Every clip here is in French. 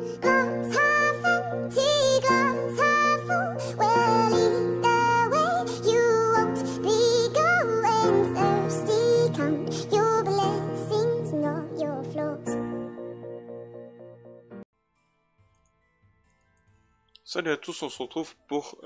glass half empty, glass half full. Well, either way, you won't be going thirsty. Count your blessings, not your flaws. Salut à tous, on se retrouve pour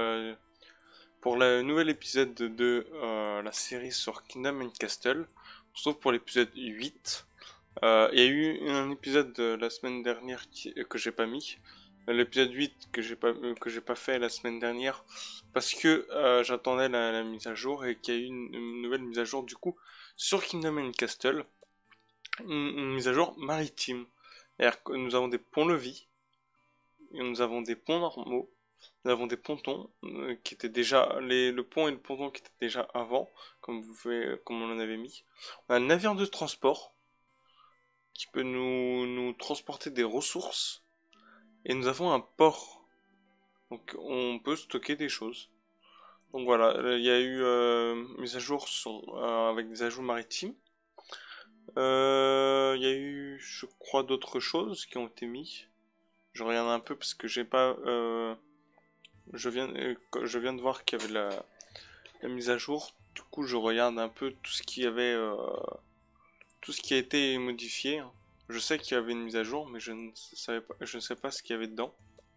le nouvel épisode de la série sur Kingdom and Castle. On se retrouve pour l'épisode 8. Il y a eu un épisode la semaine dernière que j'ai pas mis. L'épisode 8 que j'ai pas fait la semaine dernière parce que j'attendais la mise à jour et qu'il y a eu une nouvelle mise à jour du coup sur Kingdom and Castle. Une mise à jour maritime. C'est-à-dire que nous avons des ponts-levis. Et nous avons des ponts normaux, nous avons des pontons qui étaient déjà le pont et le ponton qui étaient déjà avant, comme on en avait mis. On a un navire de transport qui peut nous transporter des ressources et nous avons un port, donc on peut stocker des choses. Donc voilà, il y a eu mise à jour avec des ajouts maritimes. Il y a eu, je crois, d'autres choses qui ont été mis. Je regarde un peu parce que j'ai pas. Je viens de voir qu'il y avait la mise à jour. Du coup, je regarde un peu tout ce qui avait, tout ce qui a été modifié. Je sais qu'il y avait une mise à jour, mais je ne sais pas ce qu'il y avait dedans.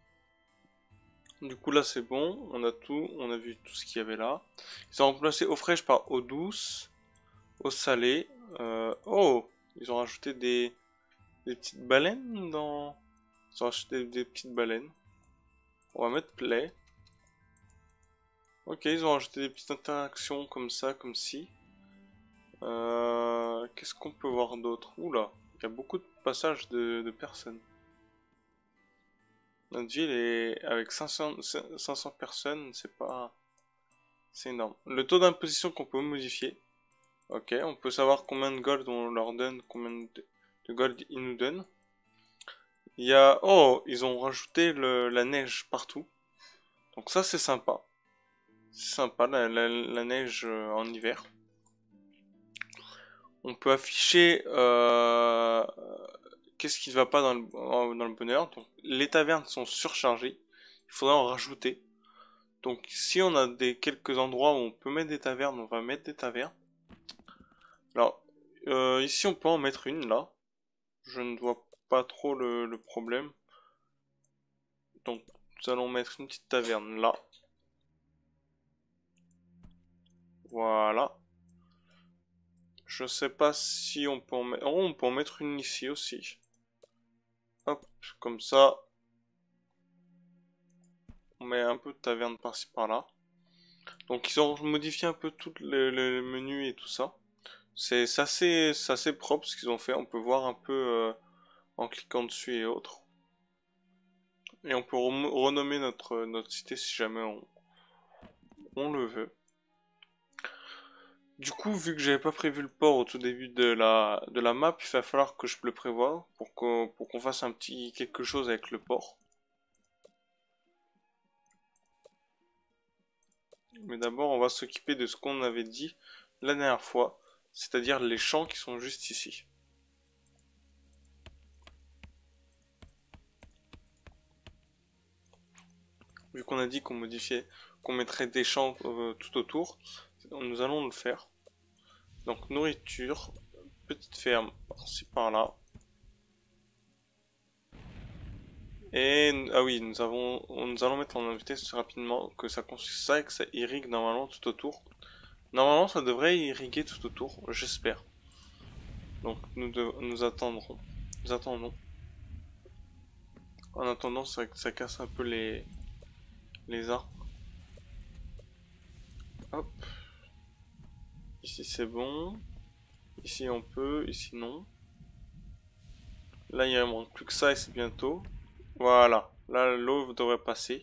Du coup, là, c'est bon. On a vu tout ce qu'il y avait là. Ils ont remplacé eau fraîche par eau douce, eau salée. Oh, ils ont rajouté des petites baleines dans. Ils ont rajouté des petites baleines. On va mettre play. Ok, ils ont rajouté des petites interactions comme ça, comme ci. Qu'est-ce qu'on peut voir d'autre? Oula, il y a beaucoup de passages de personnes. Notre ville est avec 500 personnes, c'est énorme. Le taux d'imposition qu'on peut modifier. Ok, on peut savoir combien de gold on leur donne, combien de gold ils nous donnent. Il y a... Oh, ils ont rajouté la neige partout. Donc ça, c'est sympa. C'est sympa, la neige en hiver. On peut afficher qu'est-ce qui ne va pas dans le bonheur. Donc, les tavernes sont surchargées. Il faudrait en rajouter. Donc si on a quelques endroits où on peut mettre des tavernes, on va mettre des tavernes. Alors, ici on peut en mettre une là. Je ne vois pas trop le problème. Donc nous allons mettre une petite taverne là. Voilà. Je sais pas si on peut en mettre... Oh, on peut en mettre une ici aussi. Hop, comme ça. On met un peu de taverne par-ci par-là. Donc ils ont modifié un peu tout le menu et tout ça. C'est assez propre ce qu'ils ont fait. On peut voir un peu en cliquant dessus et autres. Et on peut renommer notre cité si jamais on le veut. Du coup, vu que j'avais pas prévu le port au tout début de la map, il va falloir que je le prévoie pour qu'on fasse un petit quelque chose avec le port. Mais d'abord, on va s'occuper de ce qu'on avait dit la dernière fois, c'est-à-dire les champs qui sont juste ici. Vu qu'on a dit qu'on modifiait, qu'on mettrait des champs tout autour, nous allons le faire. Donc nourriture, petite ferme par-ci par-là. Et ah oui, nous allons mettre en vitesse rapidement que ça construise ça et que ça irrigue normalement tout autour. Normalement, ça devrait irriguer tout autour, j'espère. Donc nous attendrons. Nous attendons. En attendant, ça casse un peu les arbres. Hop. Ici c'est bon. Ici on peut, ici non. Là il ne manque plus que ça et c'est bientôt. Voilà. Là l'eau devrait passer.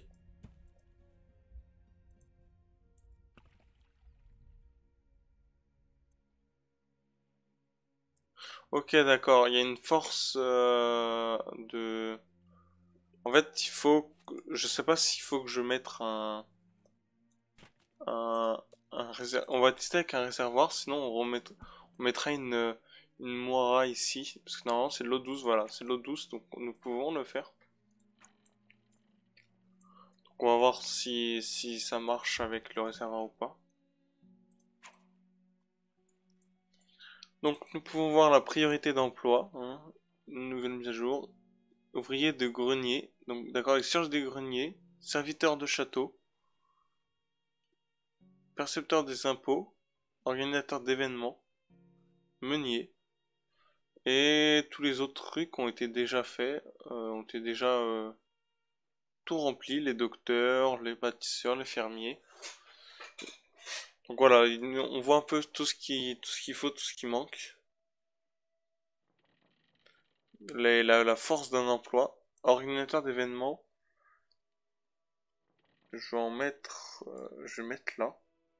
Ok, d'accord. Il y a une force de... En fait, il faut... Je sais pas s'il faut que je mette un réservoir. On va tester avec un réservoir, sinon on mettra une une moira ici, parce que normalement c'est de l'eau douce, voilà, c'est de l'eau douce, donc nous pouvons le faire. Donc on va voir si ça marche avec le réservoir ou pas. Donc nous pouvons voir la priorité d'emploi, hein, nouvelle mise à jour, ouvrier de grenier, donc d'accord, avec Serge des greniers, serviteur de château, percepteur des impôts, organisateur d'événements, meunier, et tous les autres trucs ont été déjà faits, ont été déjà tout remplis, les docteurs, les bâtisseurs, les fermiers. Donc voilà, on voit un peu tout ce qu'il faut, tout ce qui manque. La force d'un emploi, organisateur d'événements, je vais en mettre, je vais mettre là.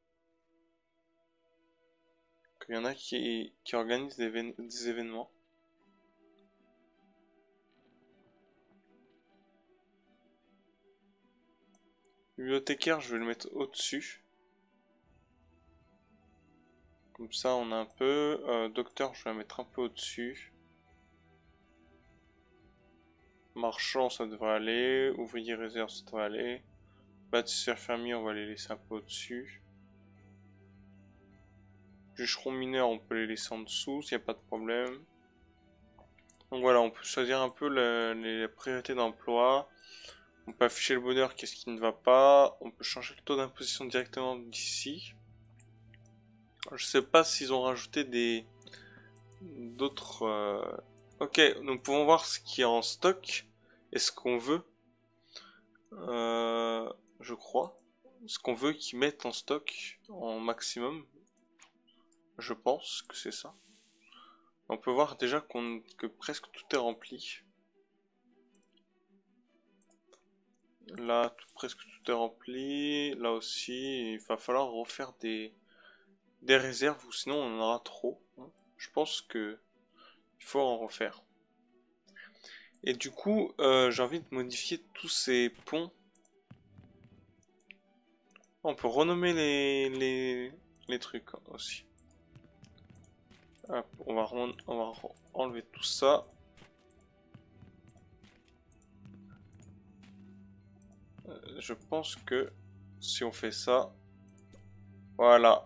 Il y en a qui organisent des événements. Bibliothécaire, je vais le mettre au-dessus. Comme ça, on a un peu. Docteur, je vais la mettre un peu au-dessus. Marchand, ça devrait aller. Ouvrier réserve, ça devrait aller. Bâtisseur fermier, on va les laisser un peu au-dessus. Bûcheron mineur, on peut les laisser en dessous, s'il n'y a pas de problème. Donc voilà, on peut choisir un peu les priorités d'emploi. On peut afficher le bonheur, qu'est-ce qui ne va pas. On peut changer le taux d'imposition directement d'ici. Je sais pas s'ils ont rajouté d'autres... Ok, nous pouvons voir ce qui est en stock et ce qu'on veut. Je crois. Ce qu'on veut qu'ils mettent en stock en maximum. Je pense que c'est ça. On peut voir déjà que presque tout est rempli. Là, presque tout est rempli. Là aussi, il va falloir refaire des réserves ou sinon on en aura trop. Je pense que il faut en refaire. Et du coup, j'ai envie de modifier tous ces ponts. On peut renommer les trucs aussi. Hop, on va enlever tout ça. Je pense que si on fait ça, voilà.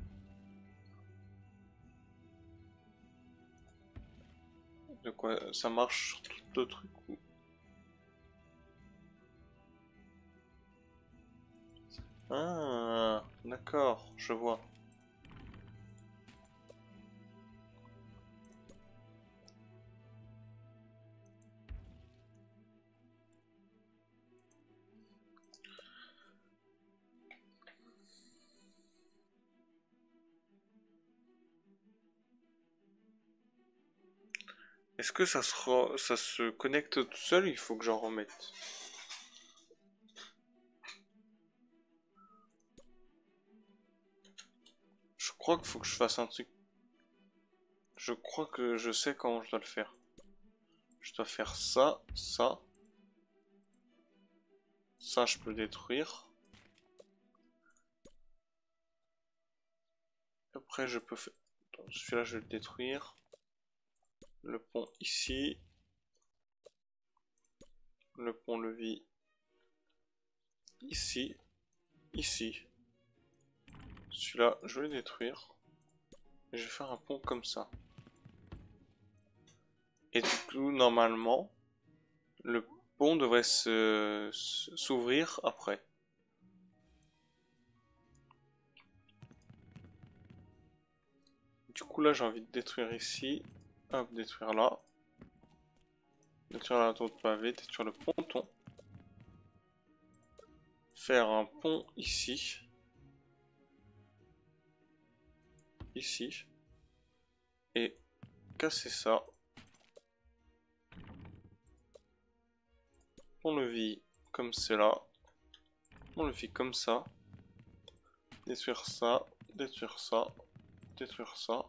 De quoi ça marche sur tout le truc ou... Ah, d'accord, je vois. Est-ce que ça se connecte tout seul ou il faut que j'en remette? Je crois qu'il faut que je fasse un truc. Je crois que je sais comment je dois le faire. Je dois faire ça, ça. Ça, je peux le détruire. Après, je peux faire... Celui-là, je vais le détruire. Le pont ici. Le pont-levis ici. Ici. Celui-là, je vais le détruire. Et je vais faire un pont comme ça. Et du coup, normalement, le pont devrait s'ouvrir après. Du coup, là, j'ai envie de détruire ici. Hop, détruire là. Détruire la tour de pavé, détruire le ponton. Faire un pont ici. Ici. Et casser ça. Pont-levis comme cela. Pont-levis comme ça. Détruire ça. Détruire ça. Détruire ça.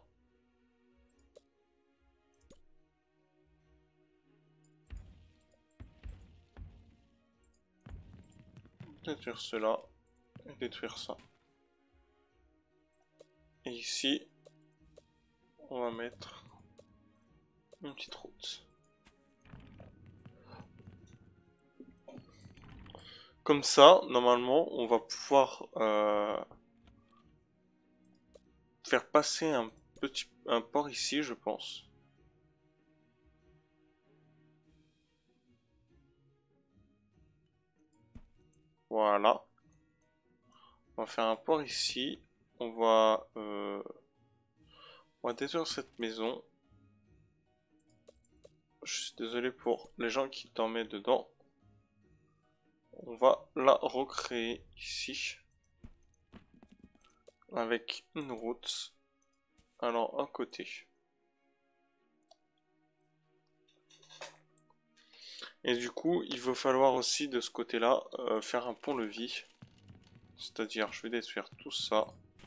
Détruire cela. Et détruire ça. Et ici, on va mettre une petite route. Comme ça, normalement, on va pouvoir faire passer un port ici, je pense. Voilà. On va faire un port ici. On va détruire cette maison. Je suis désolé pour les gens qui dormaient dedans. On va la recréer ici. Avec une route allant à côté. Et du coup, il va falloir aussi de ce côté-là faire un pont-levis. C'est-à-dire, je vais détruire tout ça.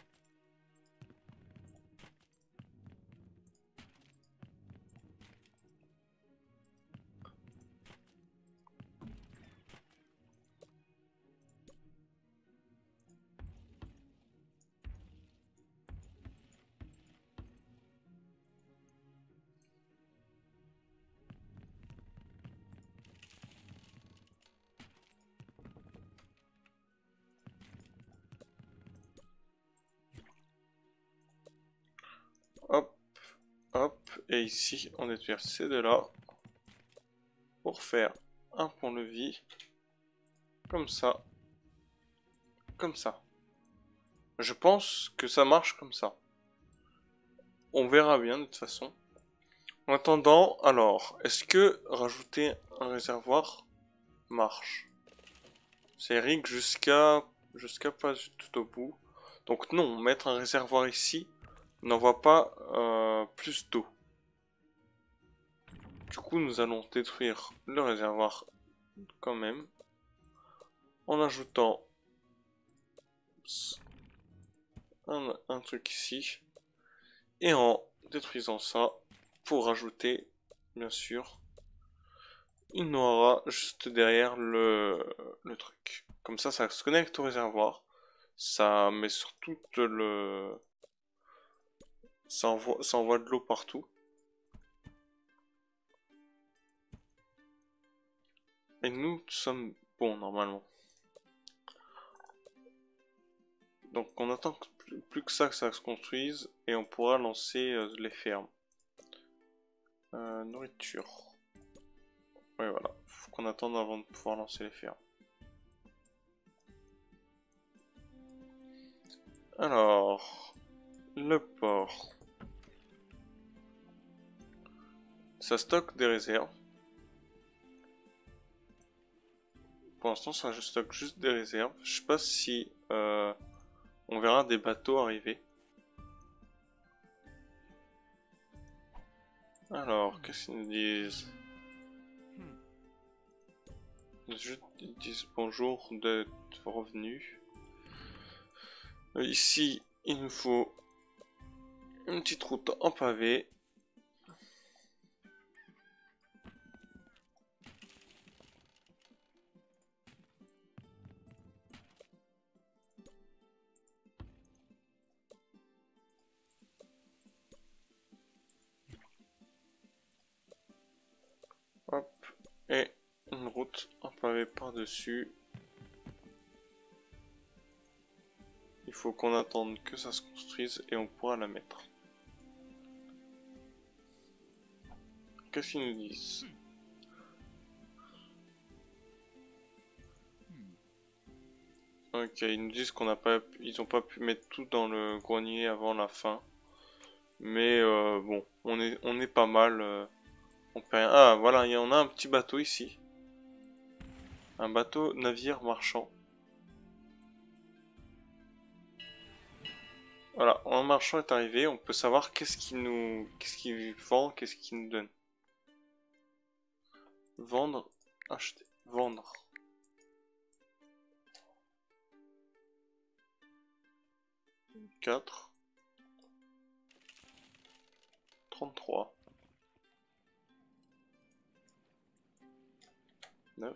Hop, hop. Et ici, on détruit ces deux-là. Pour faire un pont-levis. Comme ça. Comme ça. Je pense que ça marche comme ça. On verra bien de toute façon. En attendant, alors, est-ce que rajouter un réservoir marche? C'est rig jusqu'à pas tout au bout. Donc non, mettre un réservoir ici n'envoie pas plus d'eau. Du coup, nous allons détruire le réservoir quand même en ajoutant un truc ici et en détruisant ça pour rajouter bien sûr une aura juste derrière le truc. Comme ça se connecte au réservoir. Ça met sur toute le... ça envoie de l'eau partout. Et nous sommes bons normalement. Donc on attend plus que ça se construise et on pourra lancer les fermes. Nourriture. Ouais voilà, faut qu'on attende avant de pouvoir lancer les fermes. Alors, le port. Ça stocke des réserves. Pour l'instant, ça stocke juste des réserves. Je sais pas si on verra des bateaux arriver. Alors, qu'est-ce qu'ils nous disent? Ils disent bonjour d'être revenu. Ici, il nous faut une petite route en pavé. Hop, et une route en pavé par-dessus. Il faut qu'on attende que ça se construise et on pourra la mettre. Qu'est-ce qu'ils nous disent? Ok, ils nous disent qu'on n'a pas, ils ont pas pu mettre tout dans le grenier avant la fin. Mais bon, on est pas mal. On peut rien. Ah voilà, il y en a un petit bateau ici. Un bateau navire marchand. Voilà, un marchand est arrivé. On peut savoir qu'est-ce qu'il vend, qu'est-ce qu'il nous donne. Vendre, acheter, vendre. Quatre. 33. 9.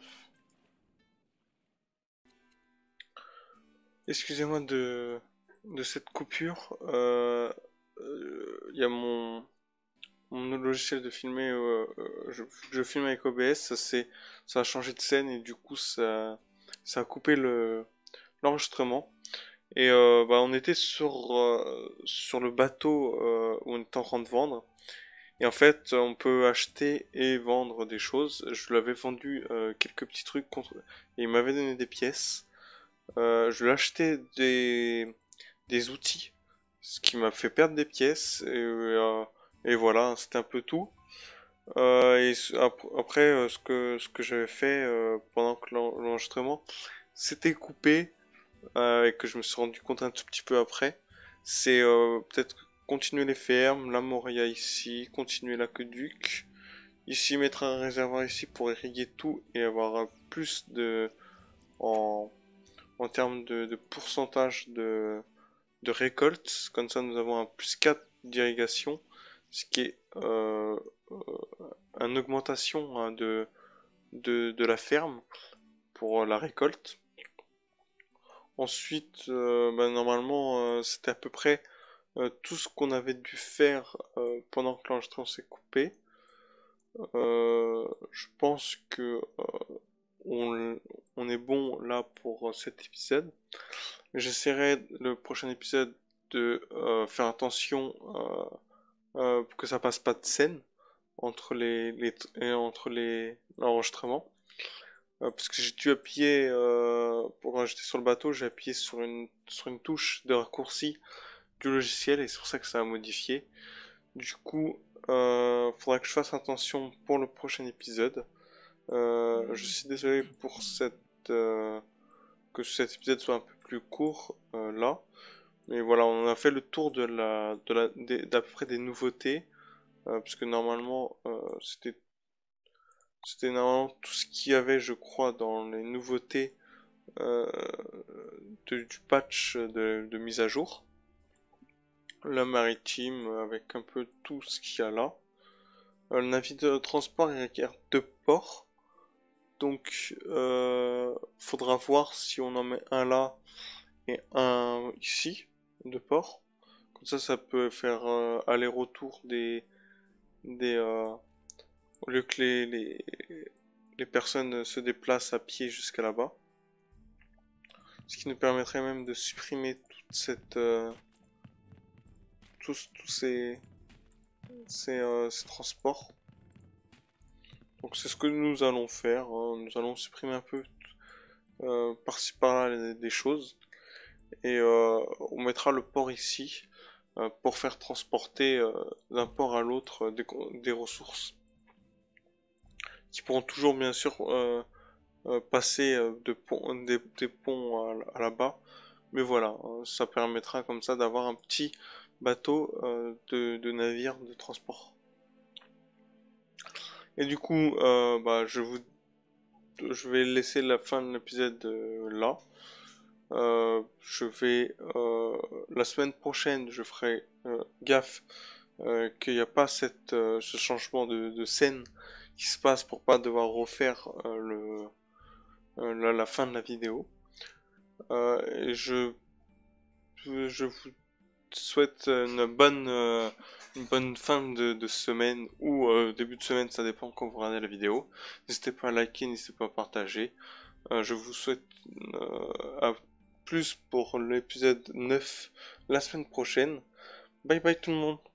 Excusez-moi de cette coupure. Il y a mon logiciel de filmer, je filme avec OBS, ça a changé de scène et du coup ça a coupé l'enregistrement. Et bah, on était sur le bateau où on était en train de vendre. Et en fait, on peut acheter et vendre des choses. Je lui avais vendu quelques petits trucs et il m'avait donné des pièces. Je lui ai acheté des outils, ce qui m'a fait perdre des pièces. Et voilà, c'était un peu tout. Après, ce que j'avais fait pendant que l'enregistrement, c'était coupé et que je me suis rendu compte un tout petit peu après. C'est peut-être continuer les fermes, la Moria ici, continuer l'aqueduc. Ici, mettre un réservoir ici pour irriguer tout et avoir plus en, en termes de pourcentage de récolte. Comme ça, nous avons un plus 4 d'irrigation, ce qui est une augmentation hein, de la ferme pour la récolte. Ensuite, bah, normalement, c'était à peu près tout ce qu'on avait dû faire pendant que l'enregistrement s'est coupé. Je pense que on, on est bon là pour cet épisode. J'essaierai le prochain épisode de faire attention que ça passe pas de scène entre entre l'enregistrement. Parce que j'ai dû appuyer quand j'étais sur le bateau, j'ai appuyé sur une touche de raccourci du logiciel et c'est pour ça que ça a modifié. Du coup, faudra que je fasse attention pour le prochain épisode. Je suis désolé pour que cet épisode soit un peu plus court là. Mais voilà, on a fait le tour d'à peu près des nouveautés. Parce que normalement, c'était normalement tout ce qu'il y avait, je crois, dans les nouveautés euh, du patch de mise à jour. La maritime, avec un peu tout ce qu'il y a là. Le navire de transport il requiert 2 ports. Donc, faudra voir si on en met un là et un ici, 2 ports. Comme ça peut faire aller-retour au lieu que les personnes se déplacent à pied jusqu'à là-bas. Ce qui nous permettrait même de supprimer tous ces transports. Donc c'est ce que nous allons faire. Hein. Nous allons supprimer un peu par-ci par-là des choses. Et on mettra le port ici pour faire transporter d'un port à l'autre des ressources qui pourront toujours bien sûr passer des ponts à là-bas. Mais voilà, ça permettra comme ça d'avoir un petit bateau de navire de transport. Et du coup, bah, je vais laisser la fin de l'épisode là. La semaine prochaine, je ferai gaffe qu'il n'y a pas ce changement de scène qui se passe pour pas devoir refaire la fin de la vidéo. Et je vous souhaite une bonne fin de semaine ou début de semaine, ça dépend quand vous regardez la vidéo. N'hésitez pas à liker, n'hésitez pas à partager. Je vous souhaite à plus pour l'épisode 9 la semaine prochaine. Bye bye tout le monde.